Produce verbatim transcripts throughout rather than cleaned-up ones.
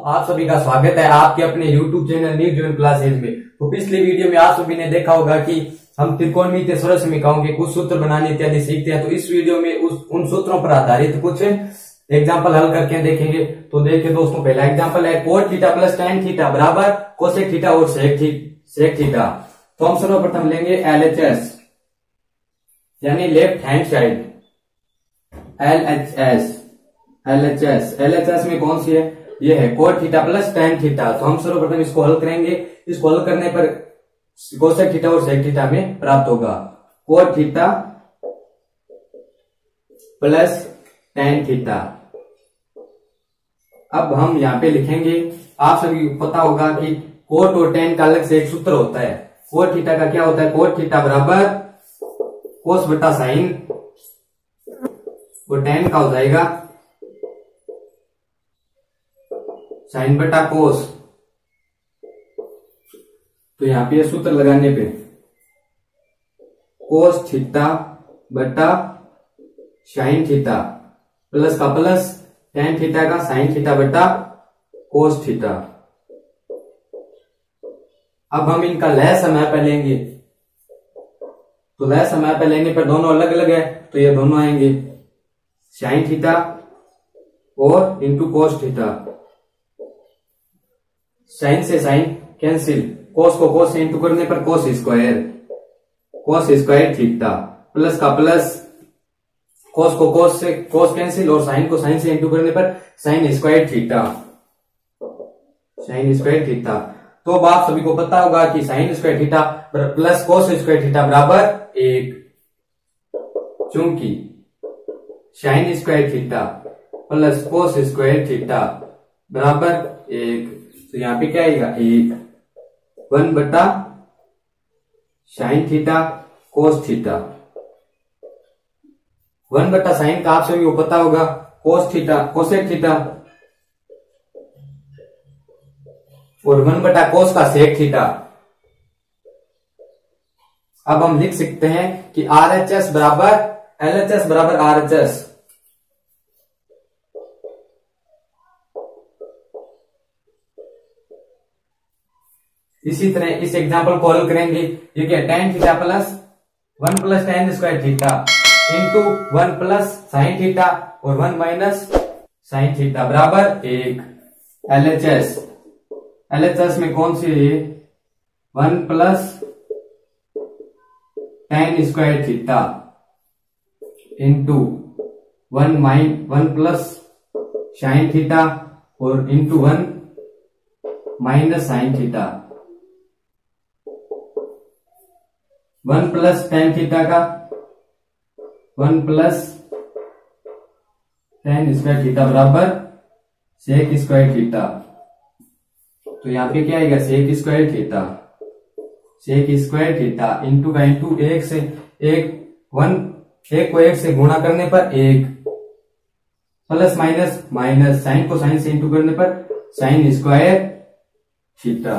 आप सभी का स्वागत है आपके अपने YouTube channel new join classes में। तो पिछली वीडियो में आप सभी ने देखा होगा कि हम त्रिकोणमितीय सरलसमीकाओं के कुछ सूत्र बनाने इत्यादि सीखते हैं। तो इस वीडियो में उस उन सूत्रों पर आधारित कुछ एग्जाम्पल हल करके देखेंगे। तो देखिए दोस्तों, पहला एग्जाम्पल है cot theta plus tan theta बराबर कोसेक थीटा और सेक सेक थीटा। तो हम सर्वप्रथम लेंगे एल एच एस यानी left hand side, L H S L H S L H S में कौन सी है, ये है cot theta plus tan theta. तो हम सर्वप्रथम इसको हल करेंगे। इसको हल करने पर कोसेक थीटा और सेक थीटा में प्राप्त होगा cot theta plus tan theta. अब हम यहाँ पे लिखेंगे, आप सभी को पता होगा कि कोट और टेन का अलग से एक सूत्र होता है। कोट थीटा का क्या होता है, कोट थीटा बराबर कोस बटा साइन, और टेन का हो जाएगा साइन बटा कोस। तो यहां पे सूत्र लगाने पे कोस थीटा बटा साइन थीटा प्लस का प्लस टेन थीटा का साइन थीटा बटा कोस थीटा। अब हम इनका लय समय पे लेंगे। तो लय समय पे लेने पर दोनों अलग अलग है, तो ये दोनों आएंगे साइन थीटा और इंटू कोस थीटा। साइन से साइन कैंसिल, कोस को कोस से इंटू करने पर cos square, cos square theta plus का प्लस कोस को कोस से कोस कैंसिल और साइन को साइन से इंटू करने पर sine square theta, sine square theta. तो अब आप सभी को पता होगा कि sine square theta plus cos square theta बराबर एक, क्योंकि sine square theta plus cos square theta बराबर एक। तो यहाँ पे क्या आएगा, एक वन बटा sine theta cos theta. One बटा साइन का आप सभी को पता होगा कोस थीटा कोसेक थीटा, और वन बटा कोस का सेक थीटा। अब हम लिख सकते हैं कि आर एच एस बराबर एल एच एस बराबर आर एच एस। इसी तरह इस एग्जांपल को हल करेंगे। ये क्या, tan theta plus one plus tan square theta into one plus sine theta और वन माइनस साइन थीटा बराबर एक। L H S L H S में कौन सी है, one plus tan square theta into one minus one plus sine theta और into one minus sine theta. One plus tan theta का one plus tan square theta बराबर sec square theta. तो यहाँ पे क्या आएगा, sec square theta, sec square theta into का into एक से एक वन, एक को एक से गुणा करने पर एक, प्लस माइनस माइनस साइन को साइन से इंटू करने पर साइन स्क्वायर थीटा।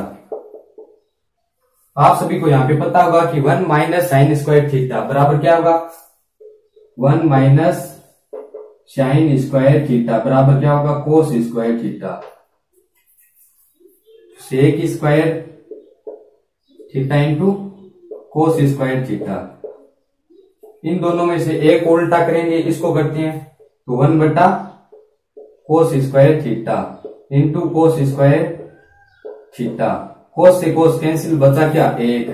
आप सभी को यहाँ पे पता होगा कि one minus sine square theta बराबर क्या होगा, one minus sine square theta बराबर क्या होगा, cos square theta. Sec square theta into cos square theta. इन दोनों में से एक उल्टा करेंगे, इसको करते हैं तो वन बटा cos square theta into cos square theta. Cos से कोस कैंसिल, बचा क्या, एक।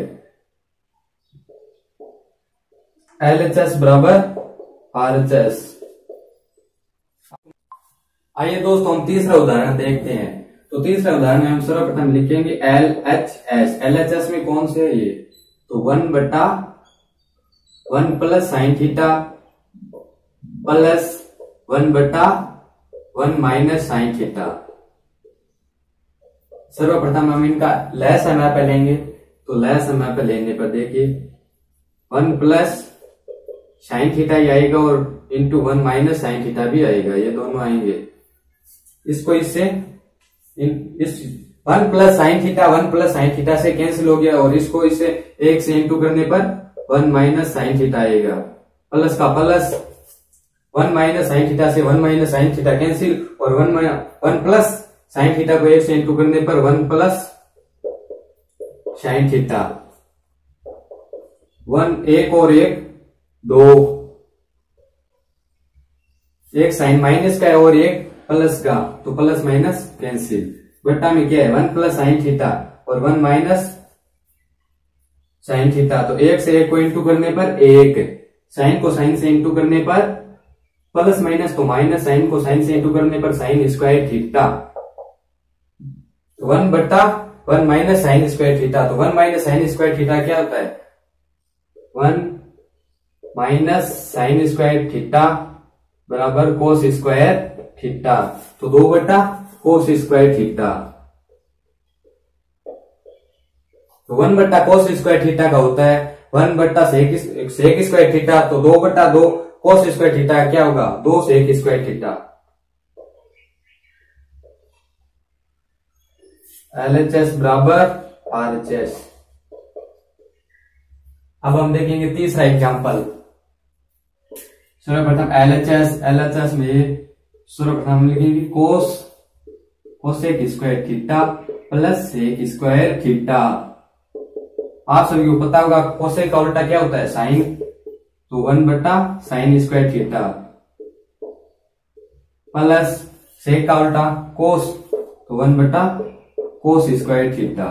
एल एच एस बराबर आर एच एस। आइए दोस्तों हम तीसरा उदाहरण देखते हैं। तो तीसरा उदाहरण में हम सर्वप्रथम लिखेंगे L H S. L H S में कौन से है ये, तो वन बटा one plus sine theta plus one बटा वन माइनस साइन थीटा। सर्वप्रथम हम इनका लय समय पे लेंगे। तो लय समय पे लेने पर देखिए वन प्लस साइन थीटा ही आएगा और into one minus sine theta भी आएगा, ये दोनों आएंगे। इसको इससे इन, इस one plus sine theta one plus sine theta से कैंसिल हो गया, और इसको इससे एक से इंटू करने पर वन माइनस साइन थीटा आएगा, प्लस का plus one minus sine theta से one minus sine theta cancel, और one one plus sine theta को एक से इंटू करने पर one plus sine theta, one एक और एक दो, एक साइन माइनस का है और एक प्लस का, तो प्लस माइनस कैंसिल, बट्टा में क्या है वन प्लस साइन थीटा और वन माइनस साइन थीटा, तो एक से एक को इंटू करने पर एक, साइन को साइन से इंटू करने पर प्लस माइनस तो माइनस, साइन को साइन से इंटू करने पर साइन स्क्वायर थीटा, वन बट्टा one minus sine square theta, तो one minus sine square theta क्या होता है, one minus sine square theta बराबर कोस स्क्वायर थीटा, तो दो बट्टा कोस स्क्वायर थीटा, तो वन बट्टा कोस स्क्वायर थीटा का होता है वन बट्टा सेक सेक स्क्वायर थीटा, तो दो बट्टा दो कोस स्क्वायर थीटा क्या होगा, दो sec square theta. L H S बराबर आर एच एस। अब हम देखेंगे तीसरा एग्जाम्पल। सर्वप्रथम L H S, L H S में सर्वप्रथम हम लिखेंगे cos cosec square theta plus sec square theta. आप सभी को पता होगा कोसेक का उल्टा क्या होता है साइन, तो वन बट्टा sine square theta plus sec का उल्टा कोस, तो वन बट्टा कोस स्क्वायर थीटा।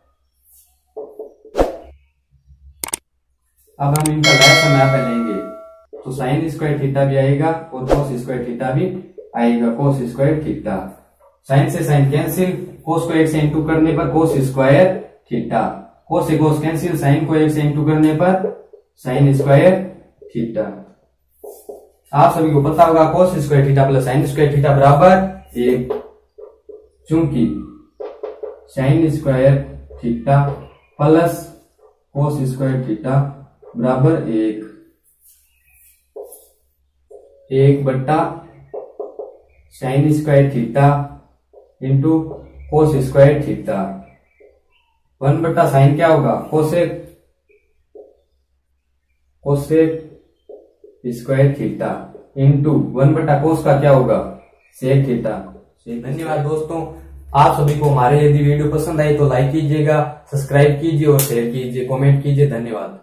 अब हम इनका लैस हम यहाँ पे लेंगे, तो साइन स्क्वायर थीटा भी आएगा और कोस स्क्वायर थीटा भी आएगा, कोस स्क्वायर थीटा। साइन से साइन कैंसिल, कोस को एक से इंटू करने पर कोस स्क्वायर थीटा, कोस से कोस कैंसिल, साइन को एक से इंटू करने पर साइन स्क्वायर थीटा। आप सभी को पता होगा cos square theta plus sine square theta बराबर एक, चूंकि sine square theta plus cos square theta बराबर एक, एक बट्टा sine square theta into cos square theta, one बट्टा साइन क्या होगा cosec cosec square theta into one बट्टा कोस का क्या होगा सेक थीटा। धन्यवाद दोस्तों, आप सभी को हमारे यदि वीडियो पसंद आई तो लाइक कीजिएगा, सब्सक्राइब कीजिए और शेयर कीजिए, कमेंट कीजिए। धन्यवाद।